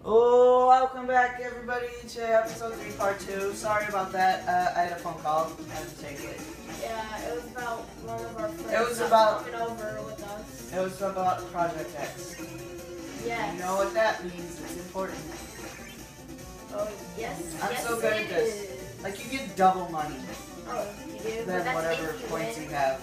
Oh, welcome back everybody to episode 3 part 2. Sorry about that, I had a phone call, I had to take it. Yeah, it was about one of our friends It was about coming over with us. It was about Project X. Yes. You know what that means, it's important. Oh, yes. I'm yes, so good at this. is. Like, you get double money Oh, you do? than But whatever if you points win. you have.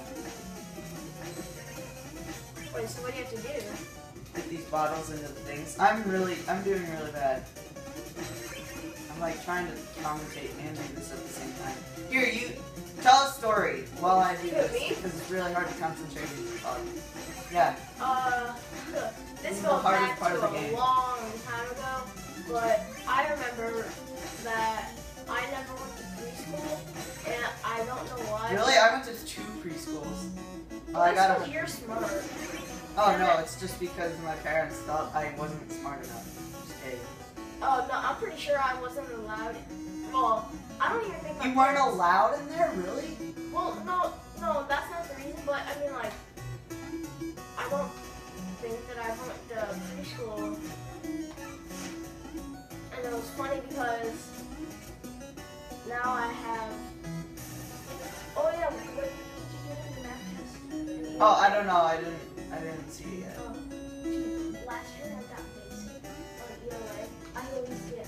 Wait, so what do you have to do? Put these bottles into the things. I'm doing really bad. I'm like trying to commentate and do this at the same time. Here, you tell a story while I do this, Me? because it's really hard to concentrate when you talk. Yeah. This The goes hardest back part of to the a game. long time ago, but I remember that I never went to preschool, and I don't know why. Really? I went to 2 preschools. Oh, I Well, got you're smart. Oh no, it's just because my parents thought I wasn't smart enough. Just kidding. Oh, no, I'm pretty sure I wasn't allowed. Well, I don't even think my You weren't parents- allowed in there, really? Well, no, that's not the reason, but I mean, like, I don't think that I went to preschool. And it was funny because now I have. Oh, yeah, what did you do in the math test? Oh, I don't know. I didn't see it yet. Oh, last year I got basic on ELA. I always get,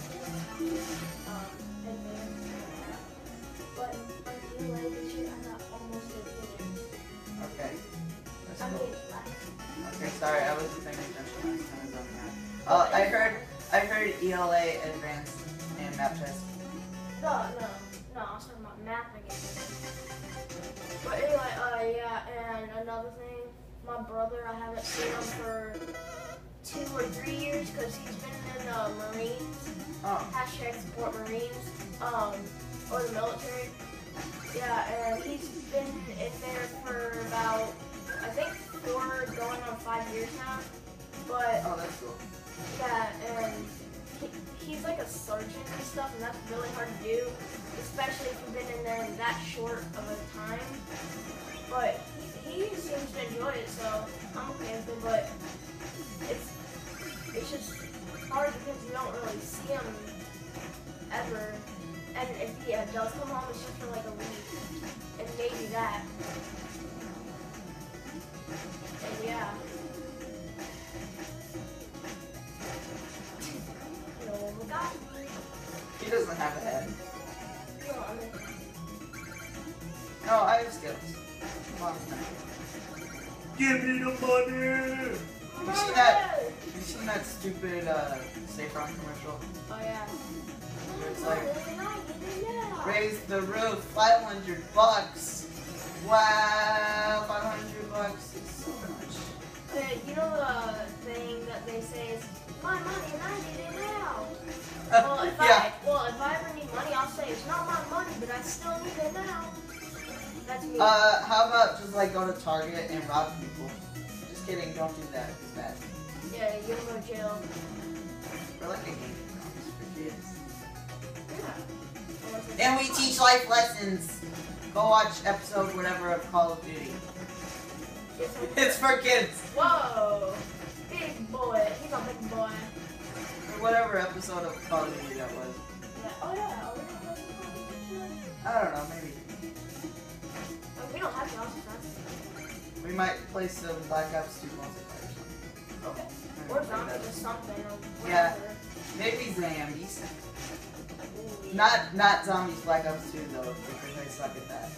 advanced. But on ELA this year I got almost advanced. Okay. That's I cool. mean, last. Okay, sorry, I wasn't paying attention last time I was on that. I heard ELA advanced and math test. No, I was talking about math again. But anyway, yeah, and another thing, my brother, I haven't seen him for 2 or 3 years because he's been in the Marines. Oh. Hashtag support Marines, or the military. Yeah, and he's been in there for about, I think 4 going on 5 years now. But Oh, that's cool. yeah, and he's like a sergeant and stuff, and that's really hard to do, especially if you've been in there that short of a time. But he seems to enjoy it, so I'm okay with it. But it's just hard because you don't really see him ever, and if he does come home, it's just for like a week, and maybe that. And yeah. He doesn't have a head. No, I mean, No, I have skills. Come on, give me the money! You seen that stupid Saffron commercial? Oh yeah. It's like, raise the roof, 500 bucks. Wow, 500 bucks is so much. Okay, you know the thing that they say is, my money and I need it now. Well, if I ever need money, I'll say it's not my money, but I still need it now. That's me. How about just like go to Target and rob people? Just kidding, don't do that, it's bad. Yeah, you'll go to jail. We're like a game for kids. Yeah. And we teach life lessons. Go watch episode whatever of Call of Duty. It's for kids. Whoa! Big boy. He's a big boy. Or whatever episode of Call of Duty that was. Yeah. Oh yeah. I don't know, maybe. We don't have to also friends. We might play some Black Ops 2 multiplayer or something. Okay. Or zombies or something. Or Yeah. whatever. Maybe zombies. Ooh. Not zombies Black Ops 2 though, because I suck at that.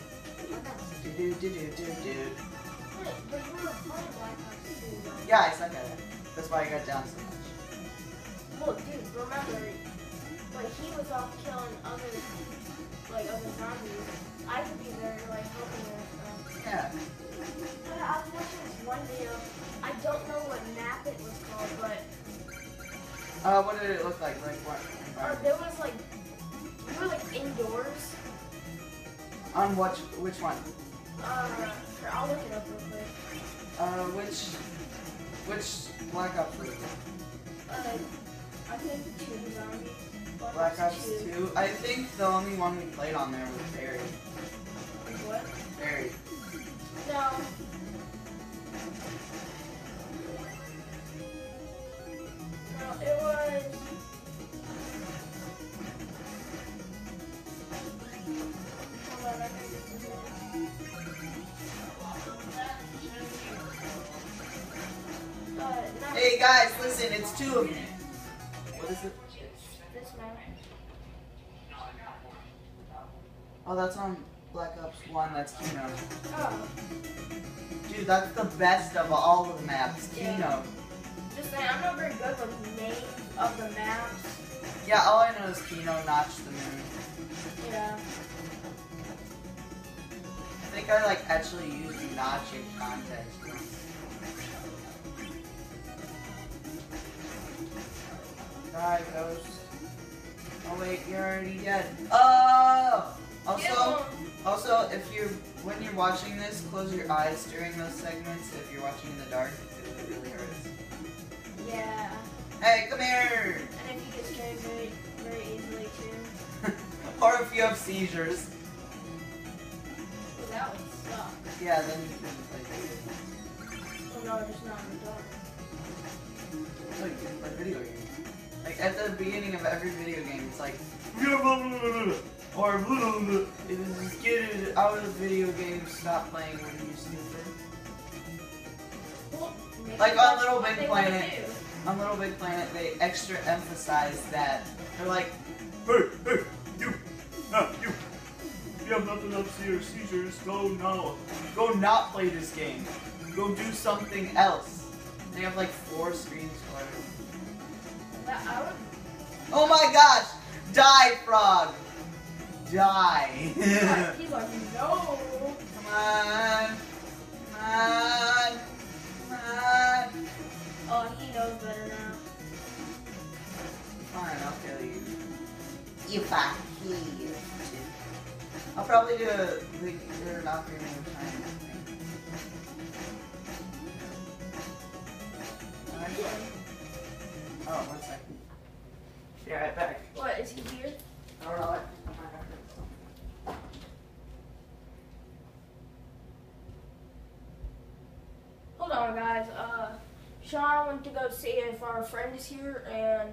Do. Wait, but you were playing Black Ops 2, right? Yeah, I suck at it. That's why I got down so much. Well, dude, remember, like, he was off killing other zombies. I could be there, like, helping him and stuff. Yeah. But I was watching this one video. I don't know what map it was called, but What did it look like? Like what? there was, like, you were, like, indoors. On which one? Here, I'll look it up real quick. Which Black Ops was it? I think 2 zombies. Black Ops 2? I think the only one we played on there was Barry. What? Barry. No. No, it was Hey guys, listen, it's 2 of me. What is it? This man. Oh, that's on Black Ops 1, that's Kino. Oh. Dude, that's the best of all of the maps, Yeah. Kino. Just saying, I'm not very good with names of the maps. Yeah, all I know is Kino, Notch the Moon. Yeah. I think I like actually used Notch in context. Die, Ghost. Oh wait, you're already dead. Oh! Also, if when you're watching this, close your eyes during those segments. If you're watching in the dark, it really hurts. Yeah. Hey, come here! And if you get scared very, very easily too. Or if you have seizures. Well, that would suck. Yeah, then you can play video Oh no, just not in the dark. games. Oh, you can play video games. Like at the beginning of every video game, it's like, or just get it out of the video game, stop playing when you're stupid. Well, maybe Like on that's Little what Big they wanna Planet. do. On Little Big Planet, they extra emphasize that. They're like, you have nothing up to your seizures, go not play this game. Go do something else. They have like 4 screens for it. That I would. Oh my gosh! Die, frog! Die! He's like, no. Come on! Come on! Come on! Oh, he knows better now. Fine, I'll kill you. If I kill you. I'll probably do a they're not very much time. Oh, 1 second. Be right back. What, is he here? I don't know. Hold on, guys. Sean went to go see if our friend is here, and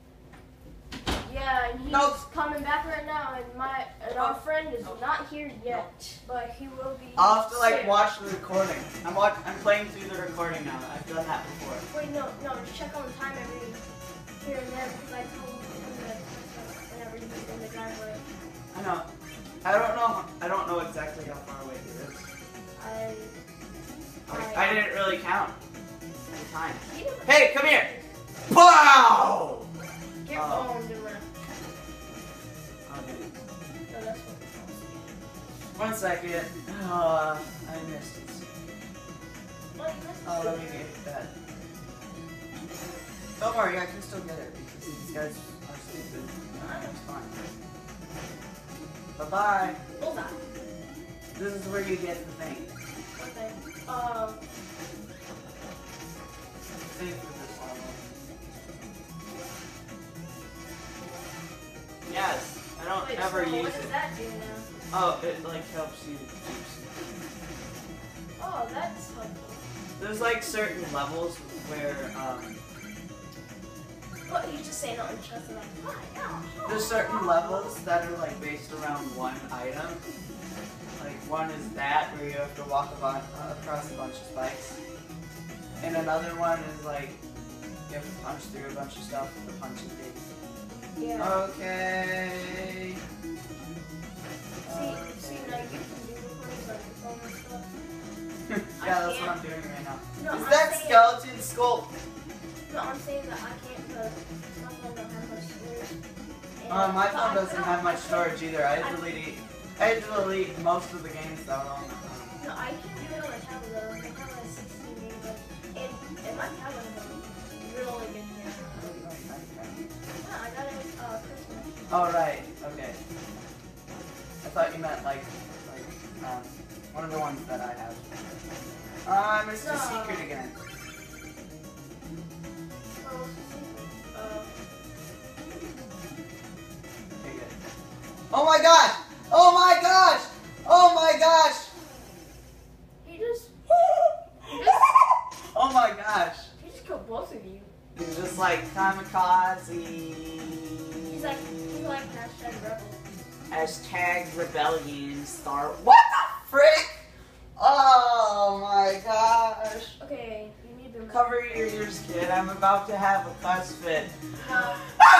yeah, and he's coming back right now, and our friend is not here yet, but he will be. I'll have to like soon. watch the recording. I'm playing through the recording now. I've done that before. Wait, no, just check on the time every here and there because I told him whenever he's in the driveway. I know. I don't know exactly how far away he is. I didn't really count any time. Hey, come here! Pow! Get owned, Okay. no, that's what 1 second. I missed it. Oh, let me get that. Don't worry, I can still get it because these guys are stupid. It's fine. Bye-bye. Hold on. This is where you get the thing. Okay. Thing for this level. Yes, I don't Wait, ever so use what does it. that do now? Oh, it like helps you. Oh, that's helpful. There's like certain levels where What, he's just saying on chest like, there's certain levels that are like based around one item. Like one is that where you have to walk across a bunch of spikes, and another one is like you have to punch through a bunch of stuff with a punching thing. Yeah. Okay. See, now you can do recordings like your phone and stuff. Yeah, that's what I'm doing right now. No, Is I'm that saying- skeleton skull? No, I'm saying that I can't because my phone don't have much storage. And My but phone I doesn't could- have much I could- storage either. I had to delete most of the games that were on my phone. No, I can do it on my tablet though. My tablet has 16 games, and my tablet has a really good camera. Yeah, I got it Christmas. Oh right, okay. I thought you meant like one of the ones that I have. I missed a No. secret again. Okay, good. Oh my gosh! Oh my gosh! Oh my gosh! He just Oh my gosh! killed both of you. He's just like kamikaze. He's like hashtag rebel. Hashtag rebellion star. What the frick? Oh my gosh! Okay, you need to. cover your ears, kid. I'm about to have a cuss fit. No.